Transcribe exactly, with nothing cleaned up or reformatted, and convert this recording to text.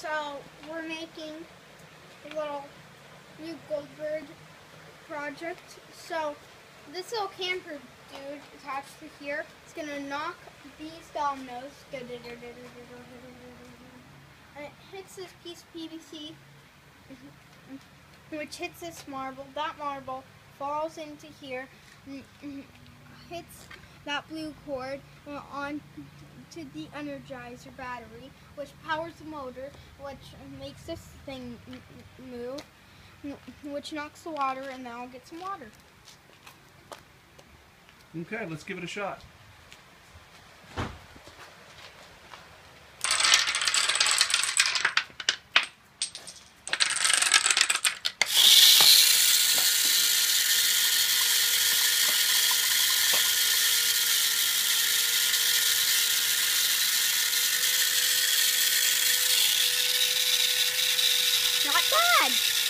So we're making a little new Goldberg project. So this little camper dude attached to here is gonna knock these dominoes, and it hits this piece of P V C, which hits this marble. That marble falls into here, hits that blue cord on to the energizer battery, which powers the motor, which makes this thing move, which knocks the water, and now I'll get some water. Okay, let's give it a shot. Not bad.